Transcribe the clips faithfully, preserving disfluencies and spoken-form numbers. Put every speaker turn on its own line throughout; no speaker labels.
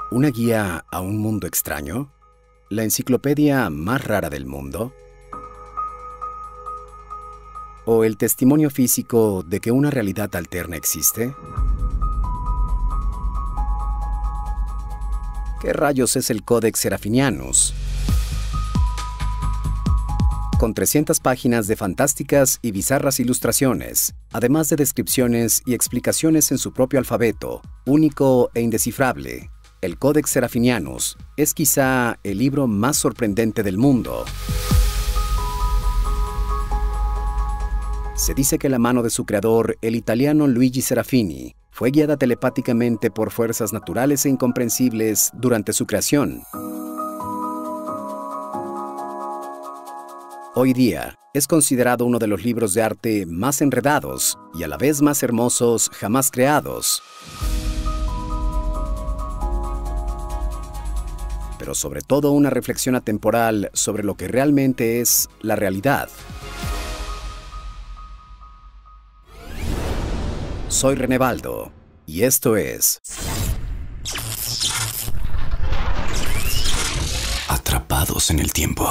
¿Una guía a un mundo extraño? ¿La enciclopedia más rara del mundo? ¿O el testimonio físico de que una realidad alterna existe? ¿Qué rayos es el Codex Serafinianus? Con trescientas páginas de fantásticas y bizarras ilustraciones, además de descripciones y explicaciones en su propio alfabeto, único e indescifrable, el Codex Serafinianus es quizá el libro más sorprendente del mundo. Se dice que la mano de su creador, el italiano Luigi Serafini, fue guiada telepáticamente por fuerzas naturales e incomprensibles durante su creación. Hoy día, es considerado uno de los libros de arte más enredados y a la vez más hermosos jamás creados. Pero sobre todo una reflexión atemporal sobre lo que realmente es la realidad. Soy René Baldo, y esto es... Atrapados en el tiempo.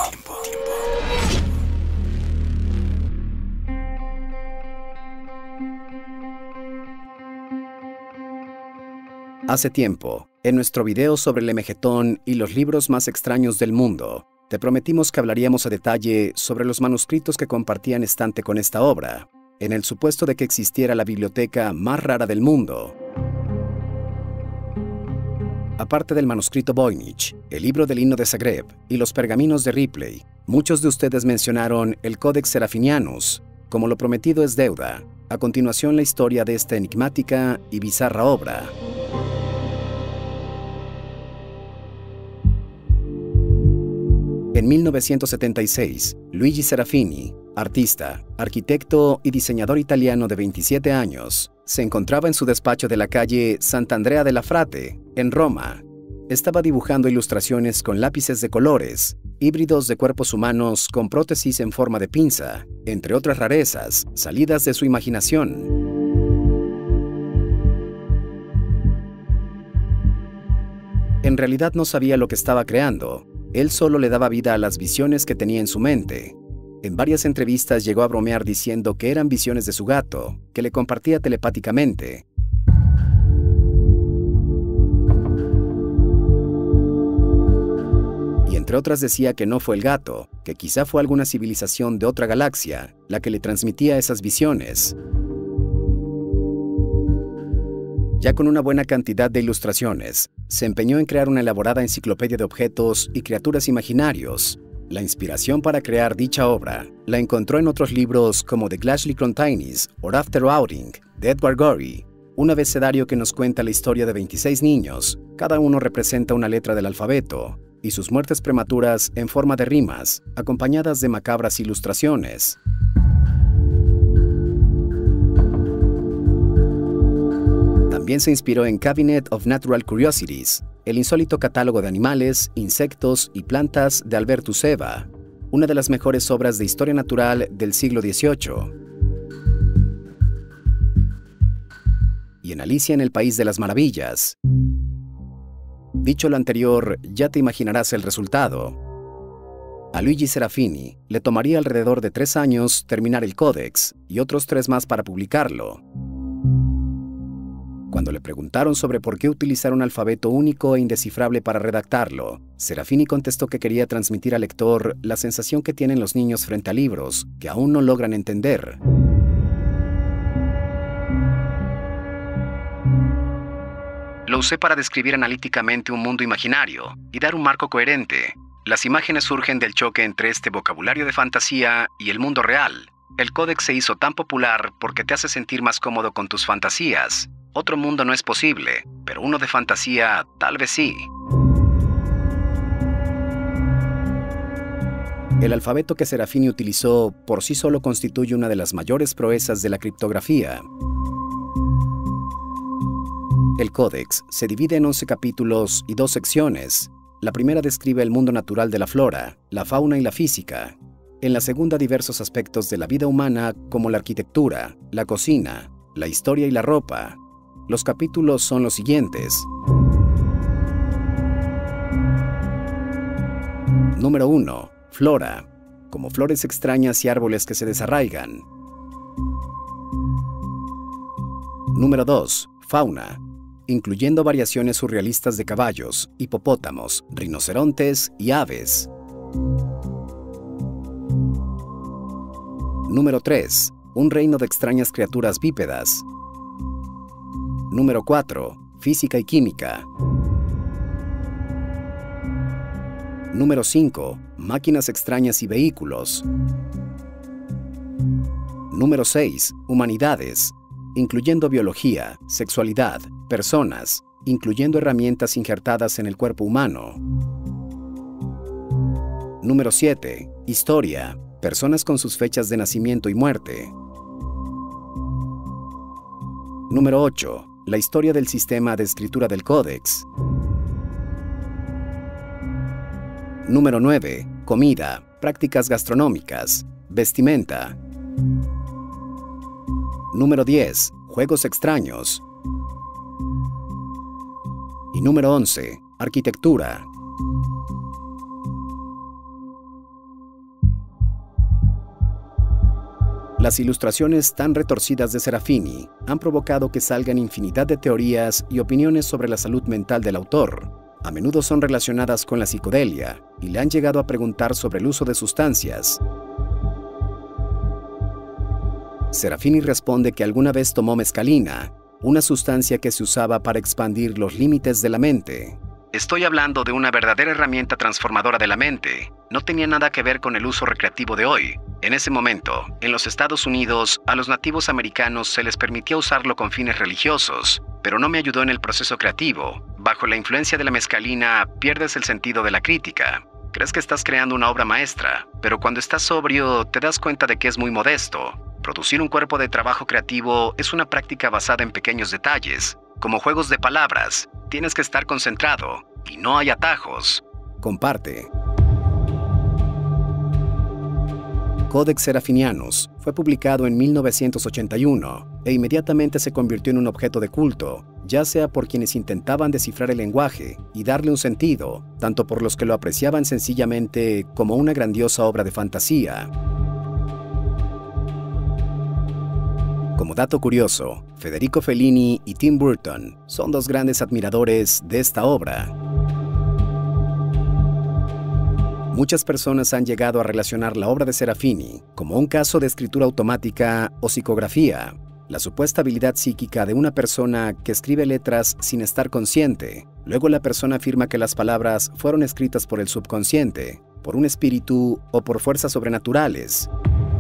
Hace tiempo, en nuestro video sobre el Emegetón y los libros más extraños del mundo, te prometimos que hablaríamos a detalle sobre los manuscritos que compartían estante con esta obra, en el supuesto de que existiera la biblioteca más rara del mundo. Aparte del manuscrito Voynich, el libro del himno de Zagreb y los pergaminos de Ripley, muchos de ustedes mencionaron el Codex Serafinianus. Como lo prometido es deuda, a continuación la historia de esta enigmática y bizarra obra. En mil novecientos setenta y seis, Luigi Serafini, artista, arquitecto y diseñador italiano de veintisiete años, se encontraba en su despacho de la calle Sant'Andrea della Frate, en Roma. Estaba dibujando ilustraciones con lápices de colores, híbridos de cuerpos humanos con prótesis en forma de pinza, entre otras rarezas, salidas de su imaginación. En realidad no sabía lo que estaba creando. Él solo le daba vida a las visiones que tenía en su mente. En varias entrevistas llegó a bromear diciendo que eran visiones de su gato, que le compartía telepáticamente. Y entre otras decía que no fue el gato, que quizá fue alguna civilización de otra galaxia la que le transmitía esas visiones. Ya con una buena cantidad de ilustraciones, se empeñó en crear una elaborada enciclopedia de objetos y criaturas imaginarios. La inspiración para crear dicha obra la encontró en otros libros como The Glashly Clontainis o After Outing, de Edward Gorey, un abecedario que nos cuenta la historia de veintiséis niños, cada uno representa una letra del alfabeto, y sus muertes prematuras en forma de rimas, acompañadas de macabras ilustraciones. También se inspiró en Cabinet of Natural Curiosities, el insólito catálogo de animales, insectos y plantas de Albertus Eva, una de las mejores obras de historia natural del siglo dieciocho. Y en Alicia en el País de las Maravillas. Dicho lo anterior, ya te imaginarás el resultado. A Luigi Serafini le tomaría alrededor de tres años terminar el códex y otros tres más para publicarlo. Cuando le preguntaron sobre por qué utilizar un alfabeto único e indescifrable para redactarlo, Serafini contestó que quería transmitir al lector la sensación que tienen los niños frente a libros que aún no logran entender. Lo usé para describir analíticamente un mundo imaginario y dar un marco coherente. Las imágenes surgen del choque entre este vocabulario de fantasía y el mundo real. El códex se hizo tan popular porque te hace sentir más cómodo con tus fantasías. Otro mundo no es posible, pero uno de fantasía tal vez sí. El alfabeto que Serafini utilizó por sí solo constituye una de las mayores proezas de la criptografía. El códex se divide en once capítulos y dos secciones. La primera describe el mundo natural de la flora, la fauna y la física. En la segunda, diversos aspectos de la vida humana como la arquitectura, la cocina, la historia y la ropa. Los capítulos son los siguientes. Número uno. Flora, como flores extrañas y árboles que se desarraigan. Número dos. Fauna, incluyendo variaciones surrealistas de caballos, hipopótamos, rinocerontes y aves. Número tres. Un reino de extrañas criaturas bípedas. Número cuatro. Física y química. Número cinco. Máquinas extrañas y vehículos. Número seis. Humanidades, incluyendo biología, sexualidad, personas, incluyendo herramientas injertadas en el cuerpo humano. Número siete. Historia, personas con sus fechas de nacimiento y muerte. Número ocho. La historia del sistema de escritura del Códex. Número nueve. Comida, prácticas gastronómicas, vestimenta. Número diez. Juegos extraños. Y número once. Arquitectura. Las ilustraciones tan retorcidas de Serafini han provocado que salgan infinidad de teorías y opiniones sobre la salud mental del autor. A menudo son relacionadas con la psicodelia y le han llegado a preguntar sobre el uso de sustancias. Serafini responde que alguna vez tomó mescalina, una sustancia que se usaba para expandir los límites de la mente. Estoy hablando de una verdadera herramienta transformadora de la mente. No tenía nada que ver con el uso recreativo de hoy. En ese momento, en los Estados Unidos, a los nativos americanos se les permitía usarlo con fines religiosos, pero no me ayudó en el proceso creativo. Bajo la influencia de la mescalina, pierdes el sentido de la crítica. Crees que estás creando una obra maestra, pero cuando estás sobrio, te das cuenta de que es muy modesto. Producir un cuerpo de trabajo creativo es una práctica basada en pequeños detalles, como juegos de palabras. Tienes que estar concentrado y no hay atajos. Comparte. Codex Serafinianus fue publicado en mil novecientos ochenta y uno e inmediatamente se convirtió en un objeto de culto, ya sea por quienes intentaban descifrar el lenguaje y darle un sentido, tanto por los que lo apreciaban sencillamente como una grandiosa obra de fantasía. Como dato curioso, Federico Fellini y Tim Burton son dos grandes admiradores de esta obra. Muchas personas han llegado a relacionar la obra de Serafini como un caso de escritura automática o psicografía, la supuesta habilidad psíquica de una persona que escribe letras sin estar consciente. Luego la persona afirma que las palabras fueron escritas por el subconsciente, por un espíritu o por fuerzas sobrenaturales.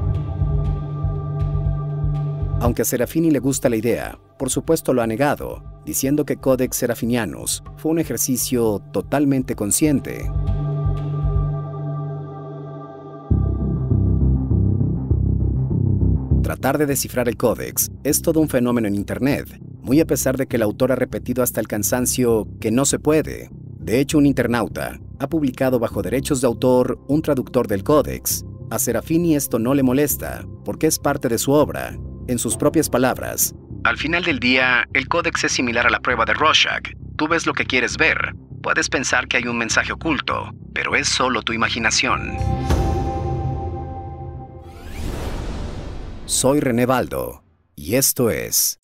Aunque a Serafini le gusta la idea, por supuesto lo ha negado, diciendo que Codex Serafinianus fue un ejercicio totalmente consciente. Tratar de descifrar el Códex es todo un fenómeno en Internet, muy a pesar de que el autor ha repetido hasta el cansancio que no se puede. De hecho, un internauta ha publicado bajo derechos de autor un traductor del Códex. A Serafini esto no le molesta, porque es parte de su obra. En sus propias palabras, al final del día, el Códex es similar a la prueba de Rorschach. Tú ves lo que quieres ver. Puedes pensar que hay un mensaje oculto, pero es solo tu imaginación. Soy René Baldo, y esto es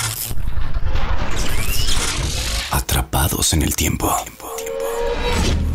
Atrapados en el Tiempo.